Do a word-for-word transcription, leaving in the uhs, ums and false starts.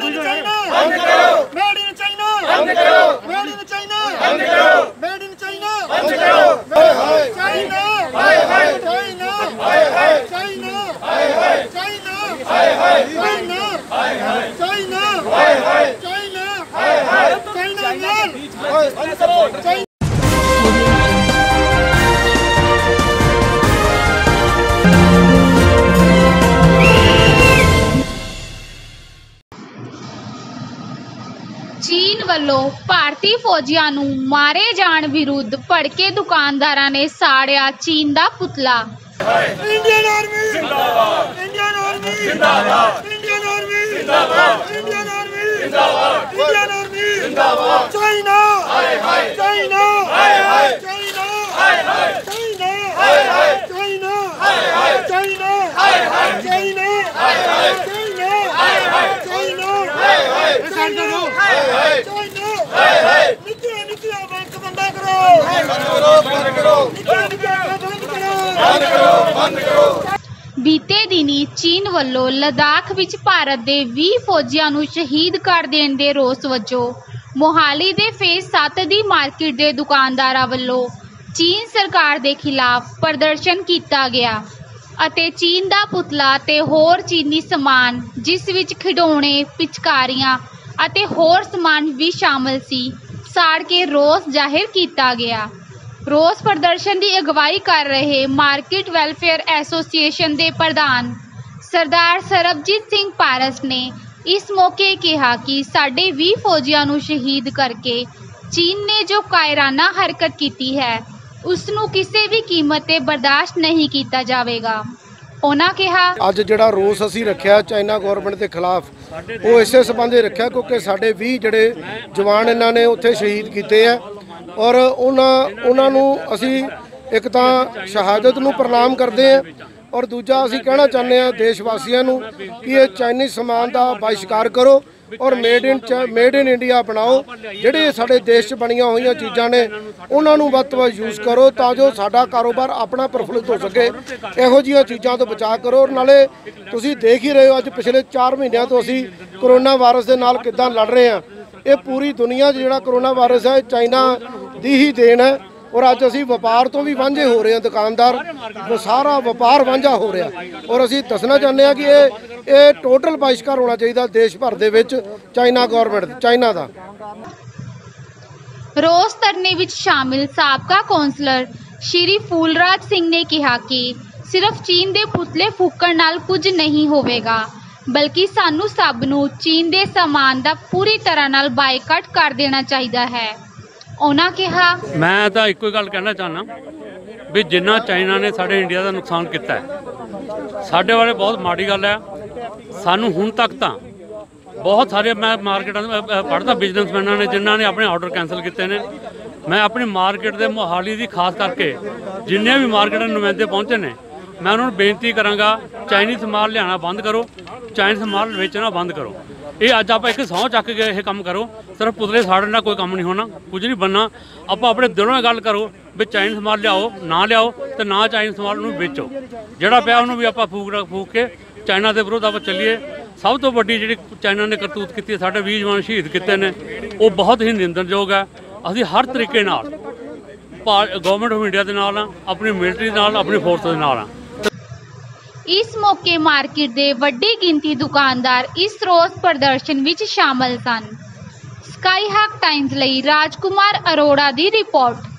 Made in China बंद करो, made in China बंद करो, मेड इन चाइना बंद करो, मेड इन चाइना बंद करो, चाइना हाय हाय, चाइना हाय हाय, चाइना हाय हाय, चाइना हाय हाय, चाइना हाय हाय, चाइना हाय हाय, चाइना हाय हाय, चाइना मार बंद करो। चीन ਵੱਲੋਂ ਭਾਰਤੀ ਫੌਜੀਆਂ ਨੂੰ ਮਾਰੇ ਜਾਣ ਵਿਰੁੱਧ ਭੜਕੇ ਦੁਕਾਨਦਾਰਾਂ ਨੇ ਸਾੜਿਆ ਚੀਨ ਦਾ ਪੁਤਲਾ। इंडियन आर्मी जिंदाबाद, इंडियन आर्मी जिंदाबाद, इंडियन आर्मी जिंदाबाद, इंडियन आर्मी जिंदाबाद, इंडियन आर्मी जिंदाबाद, चाइना हाय हाय, चाइना हाय हाय, चाइना हाय हाय, चाइना हाय हाय, चाइना हाय हाय, चाइना हाय हाय, चाइना हाय हाय, चाइना हाय हाय, चाइना हाय हाय, चाइना हाय हाय, चाइना हाय हाय, नीचे नीचे बैंक बंद करो, बंद करो, बंद करो, नीचे नीचे बंद करो, बंद करो। ਬੀਤੇ ਦਿਨੀ ਚੀਨ ਵੱਲੋਂ ਲਦਾਖ ਵਿੱਚ ਭਾਰਤ ਦੇ ਵੀਹ ਫੌਜੀਆਂ ਨੂੰ ਸ਼ਹੀਦ ਕਰ ਦੇਣ ਦੇ ਰੋਸ ਵਜੋਂ ਮੋਹਾਲੀ ਦੇ ਫੇਜ਼ ਸੱਤ ਦੀ ਮਾਰਕੀਟ ਦੇ ਦੁਕਾਨਦਾਰਾਂ ਵੱਲੋਂ ਚੀਨ ਸਰਕਾਰ ਦੇ ਖਿਲਾਫ ਪ੍ਰਦਰਸ਼ਨ ਕੀਤਾ ਗਿਆ ਅਤੇ ਚੀਨ ਦਾ ਪੁਤਲਾ ਤੇ ਹੋਰ ਚੀਨੀ ਸਮਾਨ ਜਿਸ ਵਿੱਚ ਖਿਡੌਣੇ, ਪਿਚਕਾਰੀਆਂ ਅਤੇ ਹੋਰ ਸਮਾਨ ਵੀ ਸ਼ਾਮਲ ਸੀ ਸਾੜ ਕੇ ਰੋਸ ਜ਼ਾਹਿਰ ਕੀਤਾ ਗਿਆ। रोस प्रदर्शन की अगवाई कर रहे मार्केट वैलफेयर एसोसीएशन के प्रधान सरदार सरबजीत सिंह पारस ने इस मौके कहा कि साढ़े भी फौजियों को शहीद करके चीन ने जो कायराना हरकत की है उसनों किसी भी कीमत ते बर्दाश्त नहीं किया जाएगा। उन्होंने कहा अज जिहड़ा रोस असीं रखिया चाइना गौरमेंट के खिलाफ वो इसे संबंधी रखिया क्योंकि साढ़े भी जिहड़े जवान इन्हां ने उत्थे शहीद किए है और उन्होंने असी एक तो शहादत नूं प्रणाम करते हैं और दूजा असी कहना चाहते हैं देशवासियों नूं कि ये चाइनीज़ समान का बहिष्कार करो और made in made in India बनाओ। जिहड़े साडे देश च बणीआं होईआं चीज़ां ने उन्होंने वध तो वध यूज़ करो तां जो साडा कारोबार अपना प्रफुल्लित हो सके। इहो जिहियां चीज़ां तो बचा करो और नाले तुसीं देख ही रहे हो अज पिछले चार महीनों तो असी करोना वायरस के नाल किद्दां लड़ रहे हैं। ये पूरी दुनिया जिहड़ा करोना वायरस है चाइना दी ही देन है और अज असी व्यापार तो भी वांझे हो रहे हैं, दुकानदार सारा व्यापार वांझा हो रहा और असी दसना चाहते हैं कि ये ये टोटल बहिष्कार होना चाहिए देश भर दे विच चाइना गौरमेंट चाइना का। रोस धरने विच शामिल साबका कौंसलर श्री फूलराज सिंह ने कहा कि सिर्फ चीन के पुतले फूकण नाल कुछ नहीं होवेगा बल्कि सानू सब नू चीन के समान का पूरी तरह नाल बायकाट कर देना चाहिए है। उन्होंने कहा मैं तो एक ही गल कहना चाहना भी जिन्ना चाइना ने साढ़े इंडिया का नुकसान किया है साढ़े वाले बहुत माड़ी गल है। सानू हुण तक तो बहुत सारे मैं मार्केट पढ़ता बिजनेसमैन ने जिन्हों ने अपने ऑर्डर कैंसल किए हैं। मैं अपनी मार्केट के मोहाली की खास करके जिन्ने भी मार्केट नुमाइंदे पहुँचे ने मैं उन्होंने बेनती कराँगा चाइनीज़ माल लियाना बंद करो, चाइनीज़ माल बेचना बंद करो। ये अज आप एक सौं चक के यह काम करो, सिर्फ पुतले साड़ने का कोई काम नहीं होना, कुछ नहीं बनना। आप अपने दिलों गल करो भी चाइनीज़ माल लियाओ ना लियाओ तो ना चाइनीज़ माल नूं बेचो। जिहड़ा पिया उन्होंने भी आप फूक फूक के चाइना के विरोध आप चलीए। सब तो वड्डी जिहड़ी चाइना ने करतूत की साढ़े बीस जवान शहीद किए हैं वो बहुत ही निंदनयोग है। असीं हर तरीके नाल गवर्नमेंट ऑफ इंडिया के नाल हाँ, अपनी मिलटरी नाल, अपनी फोर्स के नाल हाँ। इस मौके मार्केट के वड्डी गिनती दुकानदार इस रोस प्रदर्शन विच शामिल सन। स्काई हक टाइम्स लई राजकुमार अरोड़ा की रिपोर्ट।